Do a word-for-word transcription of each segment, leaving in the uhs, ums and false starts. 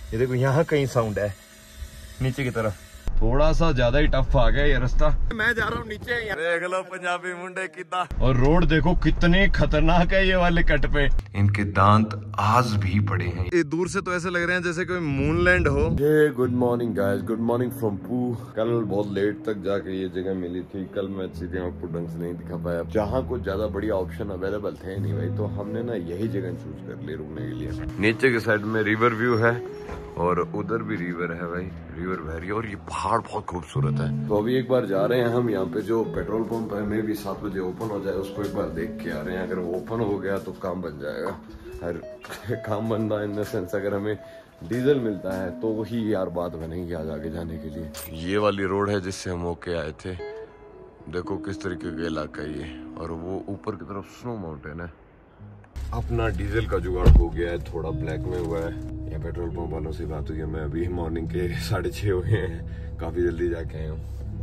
ये देखो यहाँ कहीं साउंड है नीचे की तरफ, थोड़ा सा ज्यादा ही टफ आ गया ये रास्ता। मैं जा रहा हूँ नीचे, देख लो पंजाबी मुंडे कितना। और रोड देखो कितने खतरनाक है ये वाले कट पे, इनके दांत आज भी पड़े हैं। ये दूर से तो ऐसे लग रहे हैं जैसे कोई मूनलैंड हो। ये good morning guys, good morning from पू। कल बहुत लेट तक जाके ये जगह मिली थी, कल मैं चीजें आपको ढंग से नहीं दिखा पाया। जहाँ कुछ ज्यादा बढ़िया ऑप्शन अवेलेबल थे नहीं भाई, तो हमने ना यही जगह चूज कर ली रुकने के लिए। नीचे के साइड में रिवर व्यू है और उधर भी रिवर है भाई, रिवर बह रही है और ये पहाड़ बहुत खूबसूरत है। तो अभी एक बार जा रहे हैं हम यहाँ पे, जो पेट्रोल पंप है मे भी सात बजे ओपन हो जाए, उसको एक बार देख के आ रहे हैं। अगर वो ओपन हो गया तो काम बन जाएगा। हर काम बनना इन द सेंस अगर हमें डीजल मिलता है तो वही यार बात बनेगी आज आगे जाने के लिए। ये वाली रोड है जिससे हम होके आए थे, देखो किस तरीके का इलाका ये, और वो ऊपर की तरफ स्नो माउंटेन है। अपना डीजल का जुगाड़ हो गया है, थोड़ा ब्लैक में हुआ है। या पेट्रोल पंप वालों से बात हुई है, मैं अभी मॉर्निंग के साढ़े छः हो गए हैं, काफी जल्दी जाके आया हूँ।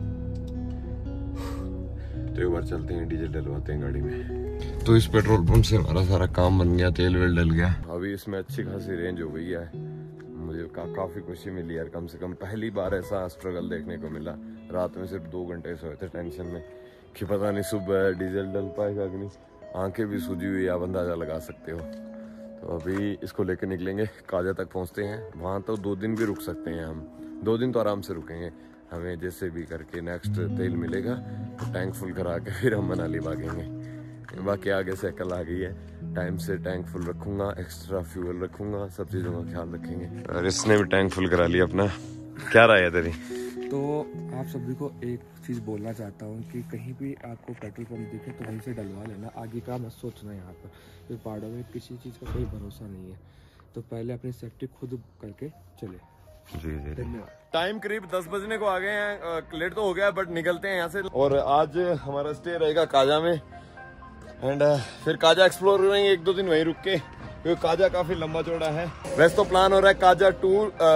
तो एक बार चलते हैं, डीजल डलवाते हैं गाड़ी में। तो इस पेट्रोल पंप से हमारा सारा काम बन गया, तेल वेल डल गया। अभी इसमें अच्छी खासी रेंज हो गई है, मुझे का, काफी खुशी मिली यार। कम से कम पहली बार ऐसा स्ट्रगल देखने को मिला। रात में सिर्फ दो घंटे सोए थे टेंशन में कि पता नहीं सुबह डीजल डल पाएगा कि नहीं। आंखें भी सूजी हुई, आप अंदाजा लगा सकते हो। तो अभी इसको लेके निकलेंगे, काजा तक पहुंचते हैं। वहां तो दो दिन भी रुक सकते हैं हम, दो दिन तो आराम से रुकेंगे। हमें जैसे भी करके नेक्स्ट तेल मिलेगा तो टैंक फुल करा के फिर हम मनाली भागेंगे। बाकी आगे से अकल आ गई है, टाइम से टैंक फुल रखूंगा, एक्स्ट्रा फ्यूल रखूंगा, सब चीज़ों का ख्याल रखेंगे। और इसने भी टैंक फुल करा लिया अपना। क्या राय है तेरी? तो आप सभी को एक चीज़ बोलना चाहता हूँ कि कहीं भी आपको पेट्रोल पंप दिखे तो वहीं से डलवा लेना, आगे का मत सोचना। यहाँ पर फिर पहाड़ों में किसी चीज़ का कोई भरोसा नहीं है, तो पहले अपनी सेफ्टी खुद करके चले। जी जी धन्यवाद। टाइम करीब दस बजने को आ गए हैं, लेट तो हो गया बट निकलते हैं यहाँ से। और आज हमारा स्टे रहेगा काजा में, एंड फिर काजा एक्सप्लोर करेंगे एक दो दिन वहीं रुक के, क्योंकि काजा काफी लंबा चौड़ा है। वैसे तो प्लान हो रहा है काजा टू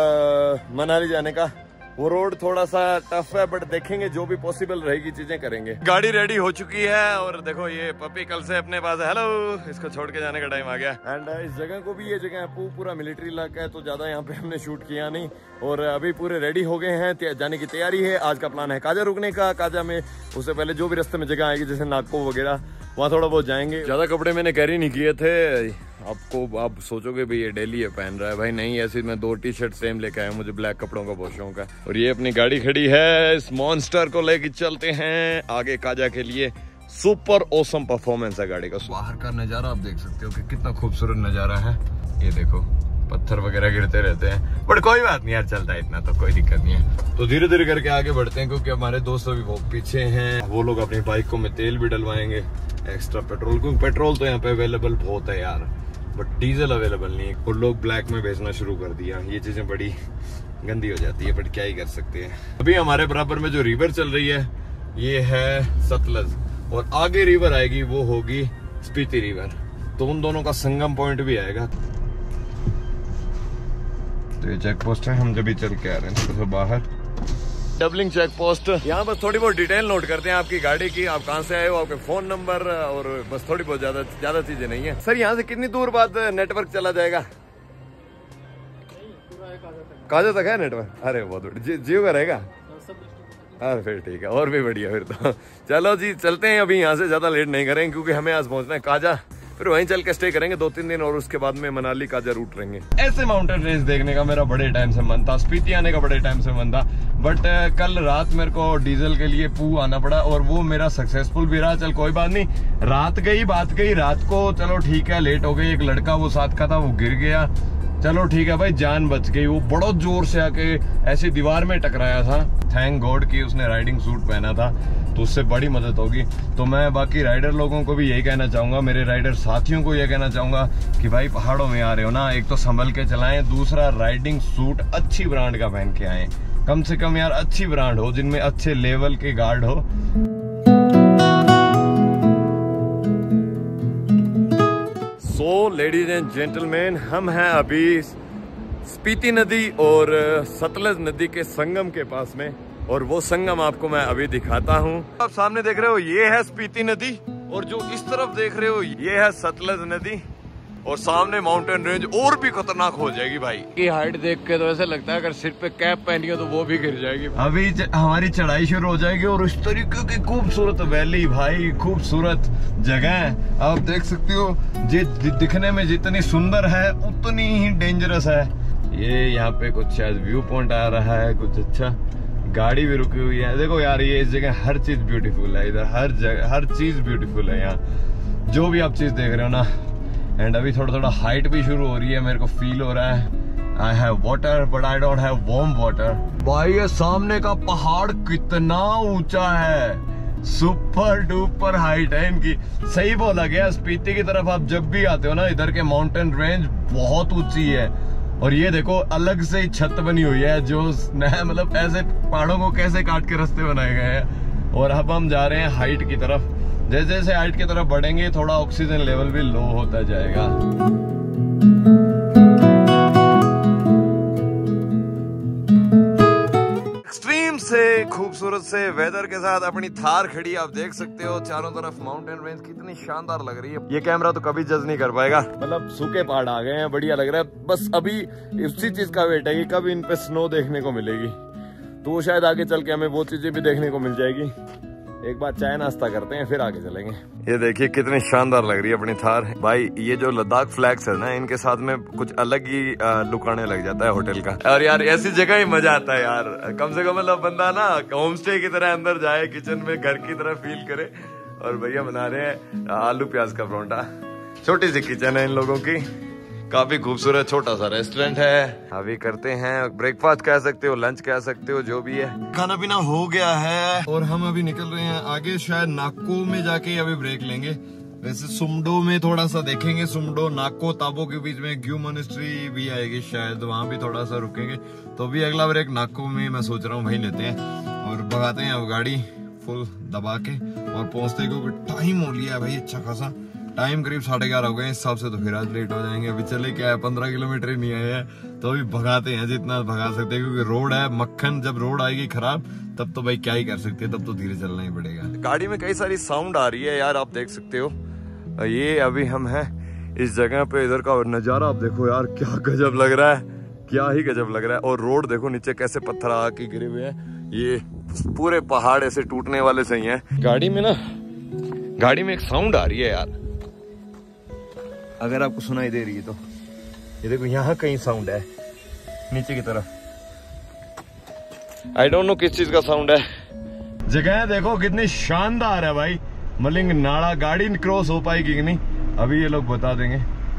मनाली जाने का, वो रोड थोड़ा सा टफ है बट देखेंगे, जो भी पॉसिबल रहेगी चीजें करेंगे। गाड़ी रेडी हो चुकी है और देखो ये पपी कल से अपने पास है। हेलो, इसको छोड़ के जाने का टाइम आ गया। एंड इस जगह को भी, ये जगह पूरा मिलिट्री इलाका है तो ज्यादा यहाँ पे हमने शूट किया नहीं। और अभी पूरे रेडी हो गए हैं, जाने की तैयारी है। आज का प्लान है काजा रुकने का। काजा में उससे पहले जो भी रास्ते में जगह आएगी जैसे नागको वगैरह, वहाँ थोड़ा बहुत जाएंगे। ज्यादा कपड़े मैंने कैरी नहीं किए थे। आपको आप सोचोगे भाई ये डेली ये पहन रहा है, भाई नहीं, ऐसी मैं दो टी शर्ट सेम लेके आया, मुझे ब्लैक कपड़ों का बहुत शौक है। और ये अपनी गाड़ी खड़ी है, इस मॉन्स्टर को लेके चलते हैं आगे काजा के लिए। सुपर ऑसम परफॉर्मेंस है गाड़ी का। बाहर का नजारा आप देख सकते हो कि कितना खूबसूरत नजारा है। ये देखो पत्थर वगैरह गिरते रहते हैं बट कोई बात नहीं यार, चलता है इतना तो कोई दिक्कत नहीं है। तो धीरे धीरे करके आगे बढ़ते हैं, क्योंकि हमारे दोस्त अभी बहुत पीछे हैं। वो लोग अपनी बाइकों में तेल भी डलवाएंगे, एक्स्ट्रा पेट्रोल, क्योंकि पेट्रोल तो यहाँ पे अवेलेबल बहुत है यार, बट डीजल अवेलेबल नहीं है। और लोग ब्लैक में बेचना शुरू कर दिया, ये चीजें बड़ी गंदी हो जाती है बट क्या ही कर सकते हैं। अभी हमारे बराबर में जो रिवर चल रही है ये है सतलज, और आगे रिवर आएगी वो होगी स्पीति रिवर, तो उन दोनों का संगम पॉइंट भी आएगा। तो ये चेक पोस्ट है, हम जब भी चल के आ रहे हैं थोड़ा सा बाहर। डबलिंग चेक पोस्ट, यहाँ बस थोड़ी बहुत डिटेल नोट करते हैं आपकी गाड़ी की, आप कहाँ से आए हो, आपके फोन नंबर, और बस थोड़ी बहुत ज्यादा ज्यादा चीजें नहीं है। सर यहाँ से कितनी दूर बाद नेटवर्क चला जाएगा? काजा तक है नेटवर्क? अरे बहुत बढ़िया, जियो का रहेगा? अरे फिर ठीक है, और भी बढ़िया फिर तो। चलो जी चलते हैं, अभी यहाँ से ज्यादा लेट नहीं करेंगे क्योंकि हमें आज पहुंचना है काजा, फिर वहीं चल के स्टे करेंगे दो तीन दिन और उसके बाद में मनाली काजा रूट रहेंगे। ऐसे माउंटेन रेंज देखने का मेरा बड़े टाइम से मन था, स्पीति आने का बड़े टाइम से मन था, बट कल रात मेरे को डीजल के लिए पू आना पड़ा और वो मेरा सक्सेसफुल भी रहा। चल कोई बात नहीं, रात गई बात गई, रात को चलो ठीक है, लेट हो गई। एक लड़का वो साथ का था वो गिर गया, चलो ठीक है भाई, जान बच गई। वो बड़ा जोर से आके ऐसी दीवार में टकराया था, थैंक गॉड कि उसने राइडिंग सूट पहना था, तो उससे बड़ी मदद होगी। तो मैं बाकी राइडर लोगों को भी यही कहना चाहूंगा, मेरे राइडर साथियों को यह कहना चाहूंगा कि भाई पहाड़ों में आ रहे हो ना, एक तो संभल के चलाएं, दूसरा राइडिंग सूट अच्छी ब्रांड का पहन के आए, कम से कम यार अच्छी ब्रांड हो जिनमें अच्छे लेवल के गार्ड हो। सो लेडीज एंड जेंटलमैन, हम हैं अभी स्पीति नदी और सतलज नदी के संगम के पास में, और वो संगम आपको मैं अभी दिखाता हूँ। आप सामने देख रहे हो ये है स्पीति नदी, और जो इस तरफ देख रहे हो ये है सतलज नदी। और सामने माउंटेन रेंज और भी खतरनाक हो जाएगी भाई की हाइट देख के तो ऐसा लगता है अगर सिर पे कैप पहनी हो तो वो भी गिर जाएगी। अभी हमारी चढ़ाई शुरू हो जाएगी और इस तरीके की खूबसूरत वैली भाई, खूबसूरत जगह आप देख सकते हो। ये दिखने में जितनी सुंदर है उतनी ही डेंजरस है। ये यहाँ पे कुछ शायद व्यू पॉइंट आ रहा है कुछ अच्छा, गाड़ी भी रुकी हुई है। देखो यार ये इस जगह हर चीज ब्यूटीफुल है, इधर हर जगह हर चीज ब्यूटीफुल है यहाँ, जो भी आप चीज देख रहे हो ना। एंड अभी थोड़ा थोड़ा हाइट भी शुरू हो रही है, मेरे को फील हो रहा है I have water but I don't have warm water. भाई ये सामने का पहाड़ कितना ऊंचा है, सुपर डुपर हाइट है इनकी। सही बोला गया, स्पीति की तरफ आप जब भी आते हो ना, इधर के माउंटेन रेंज बहुत ऊंची है। और ये देखो अलग से ही छत बनी हुई है, जो मतलब ऐसे पहाड़ों को कैसे काट के रास्ते बनाए गए हैं। और अब हम जा रहे हैं हाइट की तरफ। जैसे जैसे हाइट की तरफ बढ़ेंगे थोड़ा ऑक्सीजन लेवल भी लो होता जाएगा। एक्सट्रीम से खूबसूरत से वेदर के साथ अपनी थार खड़ी आप देख सकते हो, चारों तरफ माउंटेन रेंज कितनी शानदार लग रही है। ये कैमरा तो कभी जज नहीं कर पाएगा, मतलब सूखे पहाड़ आ गए हैं, बढ़िया लग रहा है। बस अभी उसी चीज का वेट है कि कब इन पे स्नो देखने को मिलेगी, तो शायद आगे चल के हमें वो चीजें भी देखने को मिल जाएगी। एक बार चाय नाश्ता करते हैं फिर आगे चलेंगे। ये देखिए कितनी शानदार लग रही है अपनी थार भाई। ये जो लद्दाख फ्लैग्स है ना, इनके साथ में कुछ अलग ही लुक आने लग जाता है होटल का। और यार ऐसी जगह ही मजा आता है यार, कम से कम मतलब बंदा ना होम स्टे की तरह अंदर जाए, किचन में घर की तरह फील करे। और भैया बना रहे हैं आलू प्याज का परोंठा। छोटी सी किचन है इन लोगों की, काफी खूबसूरत छोटा सा रेस्टोरेंट है। अभी करते हैं ब्रेकफास्ट कह सकते हो, लंच कह सकते हो, जो भी है। खाना पीना हो गया है और हम अभी निकल रहे हैं आगे, शायद नाको में जाके अभी ब्रेक लेंगे। वैसे सुमडो में थोड़ा सा देखेंगे, सुमडो नाको ताबो के बीच में ग्यू मोनेस्ट्री भी आएगी शायद, वहां भी थोड़ा सा रुकेंगे। तो अभी अगला ब्रेक नाको में मैं सोच रहा हूँ वही लेते हैं और भगाते हैं अब गाड़ी फुल दबा के। और पहुंचते क्योंकि टाइम हो लिया है भाई अच्छा खासा, टाइम करीब साढ़े ग्यारह हो गए इस हिसाब से, तो फिर आज लेट हो जाएंगे। अभी चले क्या है पंद्रह किलोमीटर ही नहीं आए हैं, तो अभी भगाते हैं जितना भगा सकते हैं, क्योंकि रोड है मक्खन। जब रोड आएगी खराब तब तो भाई क्या ही कर सकते हैं, तब तो धीरे चलना ही पड़ेगा। गाड़ी में कई सारी साउंड आ रही है यार, आप देख सकते हो। ये अभी हम हैं इस जगह पे, इधर का नजारा आप देखो यार, क्या गजब लग रहा है, क्या ही गजब लग रहा है। और रोड देखो नीचे कैसे पत्थर आके गिरे हुए हैं, ये पूरे पहाड़ ऐसे टूटने वाले सही है। गाड़ी में ना, गाड़ी में एक साउंड आ रही है यार, अगर आपको सुनाई दे रही है तो ये देखो यहाँ कहीं साउंड है नीचे की तरफ। आई डोंट नो किस चीज का साउंड है। जगह देखो कितनी शानदार है भाई, मलिंग नाड़ा। गाड़ी क्रॉस हो पाएगी कि नहीं अभी ये लोग बता देंगे।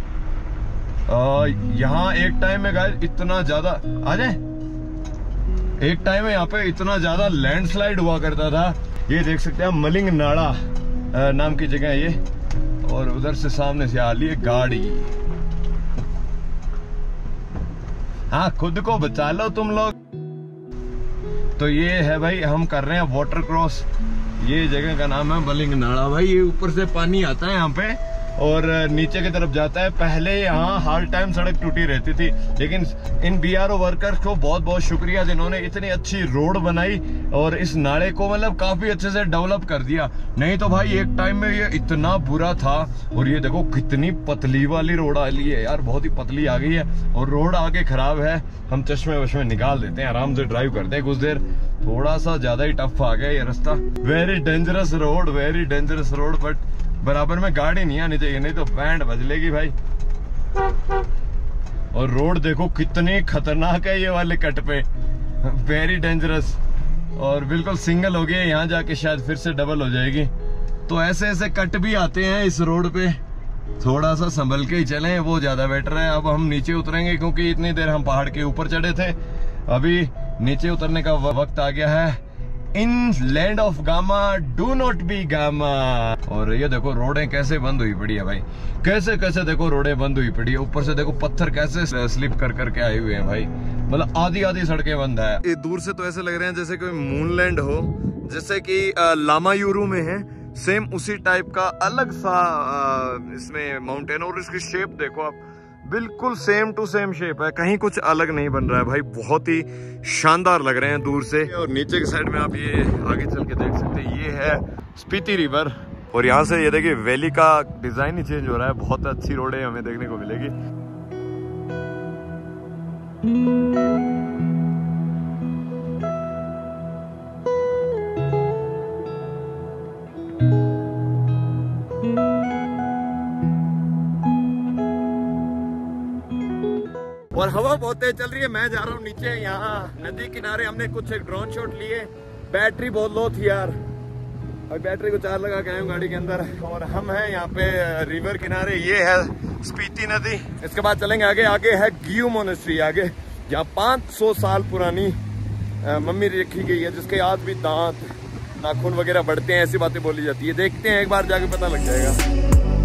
यहाँ एक टाइम में गाइस इतना ज्यादा आ जाए, एक टाइम में यहाँ पे इतना ज्यादा लैंडस्लाइड हुआ करता था। ये देख सकते हैं मलिंग नाड़ा नाम की जगह है ये, और उधर से सामने से आ रही है गाड़ी। हाँ खुद को बचा लो तुम लोग। तो ये है भाई, हम कर रहे हैं वाटर क्रॉस। ये जगह का नाम है मलिंग नाड़ा भाई। ये ऊपर से पानी आता है यहाँ पे और नीचे की तरफ जाता है। पहले यहाँ हर टाइम सड़क टूटी रहती थी, लेकिन इन बीआरओ वर्कर्स को बहुत बहुत शुक्रिया जिन्होंने इतनी अच्छी रोड बनाई और इस नाले को मतलब काफी अच्छे से डेवलप कर दिया। नहीं तो भाई एक टाइम में ये इतना बुरा था। और ये देखो कितनी पतली वाली रोड आ रही है यार, बहुत ही पतली आ गई है। और रोड आगे खराब है, हम चश्मे वश्मे निकाल देते हैं, आराम से ड्राइव करते हैं कुछ देर। थोड़ा सा ज्यादा ही टफ आ गया ये रास्ता, very dangerous road, very dangerous road. But बराबर में गाड़ी नहीं आनी चाहिए, नहीं तो बैंड बज लेगी भाई। और रोड देखो कितनी खतरनाक है ये वाले कट पे, वेरी डेंजरस। और बिल्कुल सिंगल हो गई, यहाँ जाके शायद फिर से डबल हो जाएगी। तो ऐसे ऐसे कट भी आते हैं इस रोड पे, थोड़ा सा संभल के ही चलें, वो ज्यादा बेटर है। अब हम नीचे उतरेंगे क्योंकि इतनी देर हम पहाड़ के ऊपर चढ़े थे, अभी नीचे उतरने का वक्त आ गया है। In land of gamma do not be gamma. और ये देखो रोडें कैसे बंद हुई पड़ी है भाई, कैसे कैसे देखो रोडें बंद हुई पड़ी है। ऊपर से देखो पत्थर कैसे स्लिप कर करके आए हुए हैं भाई, मतलब आधी आधी सड़कें बंद है। ये दूर से तो ऐसे लग रहे हैं जैसे कोई मूनलैंड हो, जैसे कि लामायूरू में है, सेम उसी टाइप का अलग सा इसमें माउंटेन। और इसकी शेप देखो आप, बिल्कुल सेम टू सेम शेप है, कहीं कुछ अलग नहीं बन रहा है भाई। बहुत ही शानदार लग रहे हैं दूर से। और नीचे की साइड में आप ये आगे चल के देख सकते हैं, ये है स्पीति रिवर। और यहाँ से ये देखिए वैली का डिजाइन ही चेंज हो रहा है, बहुत अच्छी रोडें हमें देखने को मिलेगी। और हवा बहुत तेज चल रही है, मैं जा रहा हूँ नीचे। यहाँ नदी किनारे हमने कुछ एक ड्रोन शॉट लिए, बैटरी बहुत लो थी यार, और बैटरी को चार्ज लगा के आए हूँ गाड़ी के अंदर। और हम हैं यहाँ पे रिवर किनारे, ये है स्पीति नदी। इसके बाद चलेंगे आगे, आगे है गियू मोनेस्ट्री आगे, जहाँ पाँच सौ साल पुरानी मम्मी रखी गई है, जिसके आज भी दांत नाखून वगैरह बढ़ते हैं, ऐसी बातें बोली जाती है। देखते हैं, एक बार जाके पता लग जाएगा।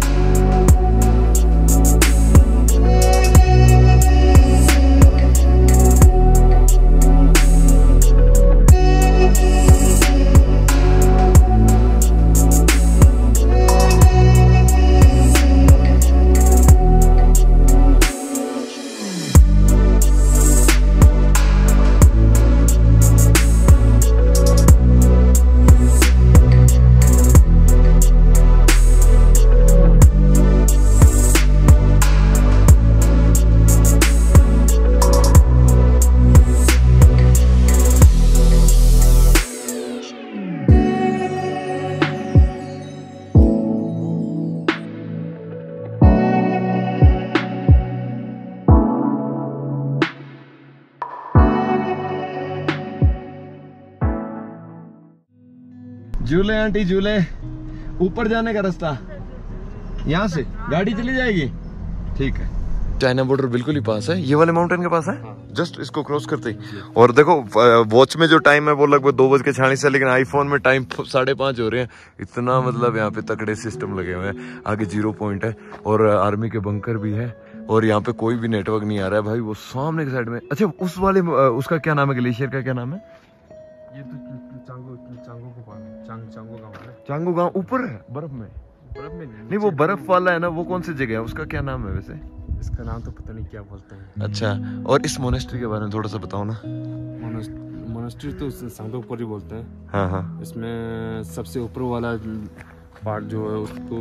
झूले आंटी झूले, ऊपर जाने का रास्ता यहाँ से गाड़ी चली जाएगी, ठीक है। चाइना बॉर्डर बिल्कुल ही पास है, ये वाले माउंटेन के पास है, जस्ट इसको क्रॉस करते ही। और देखो वॉच में जो टाइम है वो लगभग दो बज के छियालीस है, लेकिन आईफोन में टाइम साढ़े पाँच हो रहे हैं। इतना मतलब यहाँ पे तगड़े सिस्टम लगे हुए हैं। आगे जीरो पॉइंट है और आर्मी के बंकर भी है, और यहाँ पे कोई भी नेटवर्क नहीं आ रहा है भाई। वो सामने की साइड में, अच्छा उस वाले उसका क्या नाम है, ग्लेशियर का क्या नाम है? ये तो चांगो चांगो को चांग चांगो गांव है। चांगो गांव ऊपर है बर्फ में? बर्फ में नहीं, नहीं वो बर्फ वाला है ना, वो कौन सी जगह है, उसका क्या नाम है वैसे? इसका नाम तो पता नहीं क्या बोलते हैं। अच्छा, और इस मोनेस्ट्री के बारे में थोड़ा सा बताओ ना। मोनेस्ट्री तो सांगो पर ही बोलते हैं। हाँ हाँ। इसमें सबसे ऊपर वाला पार्ट जो है उसको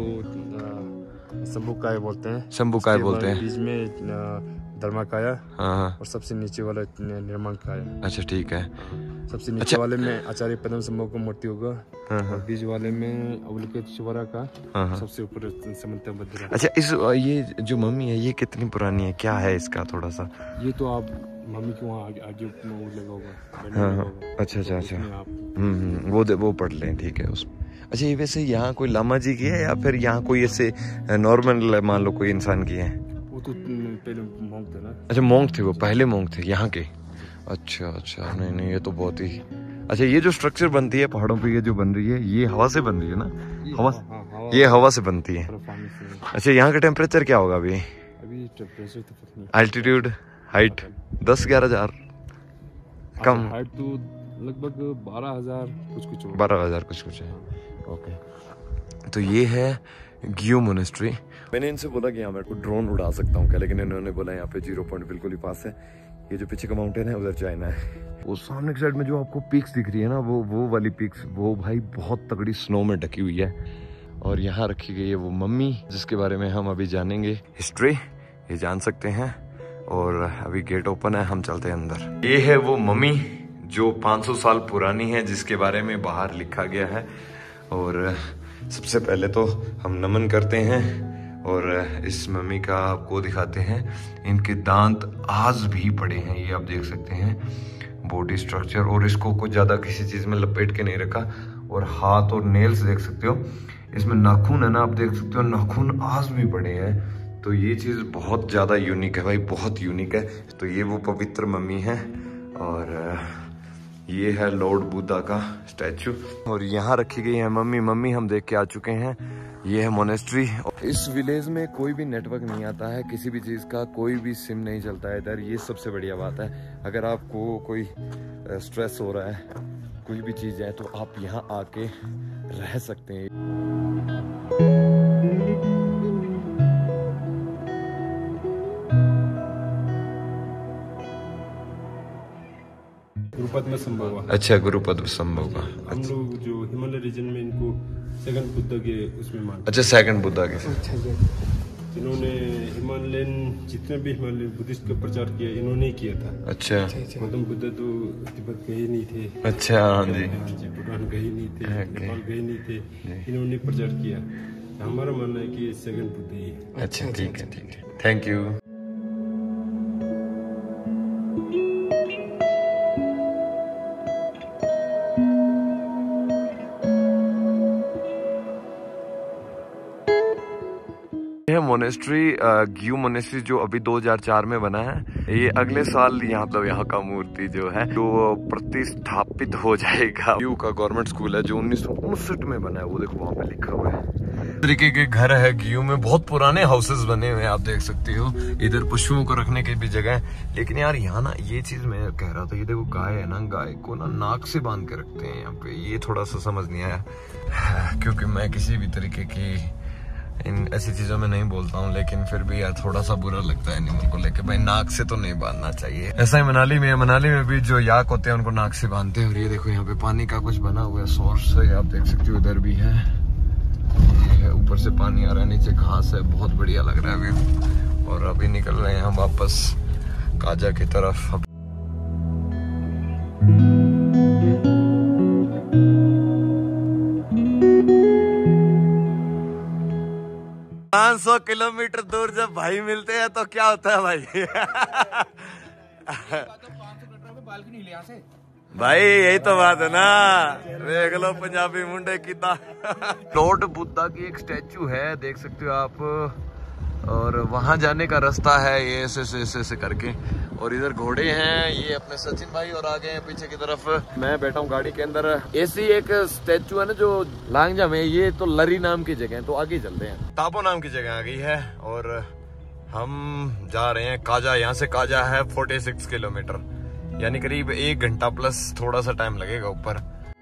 शंभुकाय बोलते हैं। शंभुकाय बोलते हैं। बीच में धर्माकाया, हाँ हाँ, और सबसे नीचे वाला निर्माणकाया। अच्छा ठीक है। सबसे नीचे अच्छा। वाले में आचार्य पद्म संभव का मूर्ति होगा। हाँ हाँ। और बीच वाले में अवलोकेश्वरा का। हाँ हाँ। सबसे ऊपर समंत भद्रा। अच्छा, इस ये जो मम्मी है ये कितनी पुरानी है, क्या है इसका थोड़ा सा? ये तो आप मम्मी के वहाँ आगे आगे लगा होगा। हाँ हाँ, अच्छा अच्छा अच्छा, हम्म वो वो पढ़ लें, ठीक है उसमें। अच्छा, ये वैसे यहाँ कोई लामा जी की है या फिर यहाँ कोई ऐसे नॉर्मल मान लो कोई इंसान की है? वो तो पहले मोंक थे ना। अच्छा, मोंक थे, वो पहले मोंक थे यहाँ के। अच्छा अच्छा, नहीं नहीं ये तो बहुत ही अच्छा। ये जो स्ट्रक्चर बनती है पहाड़ों पे, ये जो बन रही है, ये हवा से बन रही है ना? हवा, हाँ, हवा ये हवा से बनती है। अच्छा, यहाँ का टेम्परेचर क्या होगा अभी? अभी टेम्परेचर तो पता नहीं। एल्टीट्यूड, हाइट दस ग्यारह हजार कम, हाइट तो लगभग बारह हजार कुछ कुछ बारह हजार कुछ कुछ है। ओके, तो ये है गियू मोनेस्ट्री। मैंने इनसे बोला कि यहाँ मेरे को ड्रोन उड़ा सकता हूँ क्या, लेकिन इन्होंने बोला यहाँ पे जीरो पॉइंट बिल्कुल ही पास है। ये जो पीछे का माउंटेन है उधर चाइना है। वो सामने की साइड में जो आपको पीक्स दिख रही है ना, वो वो वाली पीक्स, वो भाई बहुत तगड़ी स्नो में ढकी हुई है। और यहाँ रखी गई है वो मम्मी, जिसके बारे में हम अभी जानेंगे हिस्ट्री, ये जान सकते हैं। और अभी गेट ओपन है, हम चलते हैं अंदर। ये है वो मम्मी जो पाँच सौ साल पुरानी है, जिसके बारे में बाहर लिखा गया है। और सबसे पहले तो हम नमन करते हैं और इस मम्मी का आपको दिखाते हैं। इनके दांत आज भी पड़े हैं, ये आप देख सकते हैं, बॉडी स्ट्रक्चर। और इसको कुछ ज़्यादा किसी चीज़ में लपेट के नहीं रखा। और हाथ और नेल्स देख सकते हो, इसमें नाखून है ना, आप देख सकते हो नाखून आज भी पड़े हैं। तो ये चीज़ बहुत ज़्यादा यूनिक है भाई, बहुत यूनिक है। तो ये वो पवित्र मम्मी है। और ये है लॉर्ड बुद्धा का स्टैचू, और यहाँ रखी गई है मम्मी। मम्मी हम देख के आ चुके हैं। ये है मोनेस्ट्री। इस विलेज में कोई भी नेटवर्क नहीं आता है, किसी भी चीज़ का कोई भी सिम नहीं चलता है इधर। ये सबसे बढ़िया बात है। अगर आपको कोई स्ट्रेस हो रहा है, कोई भी चीज़ है, तो आप यहाँ आके रह सकते हैं। गुरुपद्म संभव। अच्छा, गुरुपद्म संभव का। हम लोग जो हिमालय रीजन में इनको सेकंड बुद्ध के उसमें मानते। अच्छा, सेकंड बुद्धा के। इन्होंने हिमालयन जितने भी हिमालयन बुद्धिस्ट का प्रचार किया इन्होंने ही किया था। अच्छा, गौतम बुद्ध तो तिब्बत गए नहीं थे। अच्छा, हाँ जी, भूटान गए नहीं थे, नेपाल गए नहीं थे, इन्होंने प्रचार किया। हमारा मानना है कि सेकंड बुद्ध ही है। अच्छा, ठीक है, ठीक है, थैंक यू। यह मोनेस्ट्री ग्यू मोनेस्ट्री जो अभी दो हज़ार चार में बना है, ये अगले साल यहाँ मतलब यहाँ का मूर्ति जो है जो प्रतिष्ठापित हो जाएगा। ग्यू का गवर्नमेंट स्कूल है जो उन्नीस सौ उनसठ में बना है, वो देखो वहाँ पे लिखा हुआ है। इस तरीके के घर है ग्यू में, बहुत पुराने हाउसेस बने हुए हैं, आप देख सकते हो। इधर पशुओं को रखने की भी जगह है। लेकिन यार यहाँ ना ये चीज मैं कह रहा था, ये देखो गाय है ना, गाय को ना नाक से बांध के रखते हैं यहाँ पे। ये थोड़ा सा समझ नहीं आया क्योंकि मैं किसी भी तरीके की इन ऐसी चीजों में नहीं बोलता हूँ, लेकिन फिर भी यार थोड़ा सा बुरा लगता है एनिमल को लेके। भाई नाक से तो नहीं बांधना चाहिए। ऐसा ही मनाली में मनाली में भी जो याक होते हैं उनको नाक से बांधते हैं। और ये देखो यहाँ पे पानी का कुछ बना हुआ है, सोर्स है, आप देख सकते हो। इधर भी है, ये है, ऊपर से पानी आ रहा है, नीचे घास है, बहुत बढ़िया लग रहा है अभी। और अभी निकल रहे हैं हम वापस काजा की तरफ। पाँच सौ किलोमीटर दूर जब भाई मिलते हैं तो क्या होता है भाई? भाई यही तो बात है ना, देख लो पंजाबी मुंडे की। लॉर्ड बुद्धा की एक स्टैचू है, देख सकते हो आप। और वहां जाने का रास्ता है ये ऐसे ऐसे ऐसे करके। और इधर घोड़े हैं, ये अपने सचिन भाई और आगे हैं पीछे की तरफ। मैं बैठा हूँ गाड़ी के अंदर। ऐसी एक स्टैचू है ना जो लांगजा में, ये तो लरी नाम की जगह है, तो आगे चलते हैं। तापो नाम की जगह आ गई है और हम जा रहे हैं काजा। यहाँ से काजा है छियालीस किलोमीटर, यानी करीब एक घंटा प्लस थोड़ा सा टाइम लगेगा ऊपर।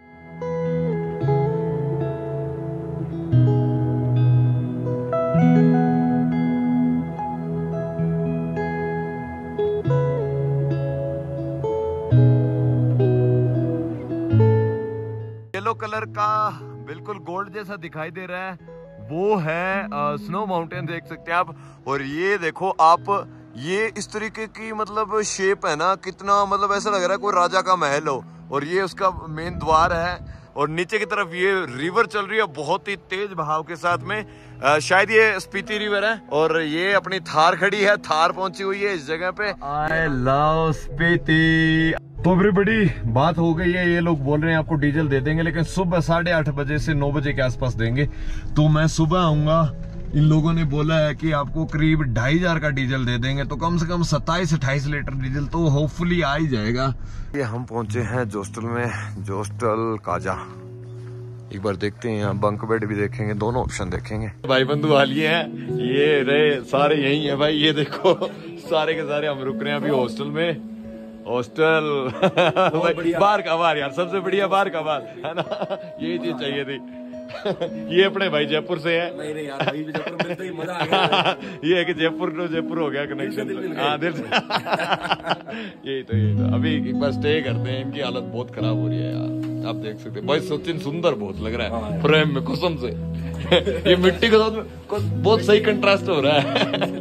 येलो कलर का बिल्कुल गोल्ड जैसा दिखाई दे रहा है, वो है स्नो माउंटेन, देख सकते हैं आप। और ये देखो आप, ये इस तरीके की मतलब शेप है ना, कितना मतलब ऐसा लग रहा है कोई राजा का महल हो। और ये उसका मेन द्वार है और नीचे की तरफ ये रिवर चल रही है बहुत ही तेज बहाव के साथ में। आ, शायद ये स्पीति रिवर है। और ये अपनी थार खड़ी है, थार पहुंची हुई है इस जगह पे। I love Spiti. तो बड़ी बड़ी बात हो गई है, ये लोग बोल रहे हैं आपको डीजल दे देंगे, लेकिन सुबह साढ़े आठ बजे से नौ बजे के आसपास देंगे। तो मैं सुबह आऊंगा, इन लोगों ने बोला है कि आपको करीब ढाई हजार का डीजल दे देंगे, तो कम से कम सत्ताईस अट्ठाईस लीटर डीजल तो होपफुली आ ही जाएगा। ये हम पहुंचे हैं जोस्टल में, जोस्टल काजा। एक बार देखते हैं, यहाँ बंक बेड भी देखेंगे, दोनों ऑप्शन देखेंगे। भाई बंधु वाली है, ये रहे सारे यही है भाई। ये देखो सारे के सारे हम रुक रहे हैं अभी हॉस्टल में। हॉस्टल बाहर का बाहर यार, सबसे बढ़िया बाहर का बाहर है ना, यही चीज चाहिए थी। ये अपने भाई जयपुर से है। नहीं नहीं यार, भाई जयपुर मिलते ही मजा आ गया। ये है कि जयपुर तो जयपुर हो गया कनेक्शन। हाँ दिल से। यही तो यही तो अभी एक बार स्टे करते हैं। इनकी हालत बहुत खराब हो रही है यार, आप देख सकते हैं। भाई सचिन सुंदर बहुत लग रहा है फ्रेम में, कसम से। ये मिट्टी के साथ में बहुत सही कंट्रास्ट हो रहा है।